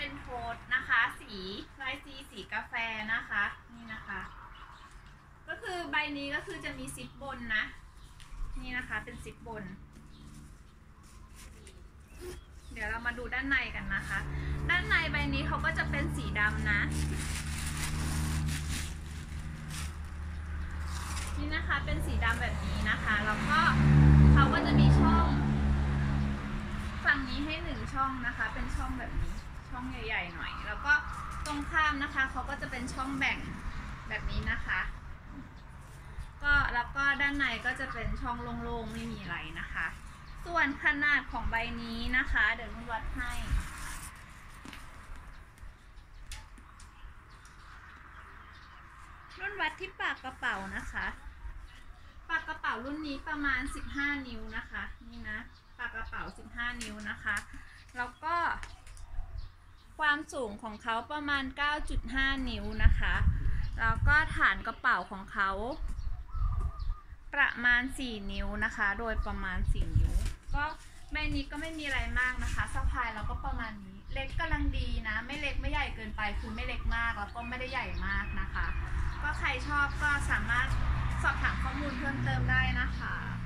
เป็นโทนนะคะสีลายสีกาแฟนะคะนี่นะคะก็คือใบนี้ก็คือจะมีซิปบนนะนี่นะคะเป็นซิปบนเดี๋ยวเรามาดูด้านในกันนะคะด้านในใบนี้เขาก็จะเป็นสีดำนะนี่นะคะเป็นสีดำแบบนี้นะคะแล้วก็เขาก็จะมีช่องฝั่งนี้ให้1ช่องนะคะเป็นช่องแบบนี้ช่องใหญ่ๆหน่อยแล้วก็ตรงข้ามนะคะเขาก็จะเป็นช่องแบ่งแบบนี้นะคะแล้วก็ด้านในก็จะเป็นช่องโล่งๆไม่มีอะไรนะคะส่วนขนาดของใบนี้นะคะเดี๋ยวนุ่นวัดให้นุ่นวัดที่ปากกระเป๋านะคะปากกระเป๋ารุ่นนี้ประมาณ15นิ้วนะคะนี่นะปากกระเป๋า15นิ้วนะคะแล้วก็ความสูงของเขาประมาณ 9.5 นิ้วนะคะแล้วก็ฐานกระเป๋าของเขาประมาณ4นิ้วนะคะโดยประมาณ4นิ้วก็ใบนี้ก็ไม่มีอะไรมากนะคะสะพายแล้วก็ประมาณนี้เล็กกำลังดีนะไม่เล็กไม่ใหญ่เกินไปคือไม่เล็กมากแล้วก็ไม่ได้ใหญ่มากนะคะก็ใครชอบก็สามารถสอบถามข้อมูลเพิ่มเติมได้นะคะ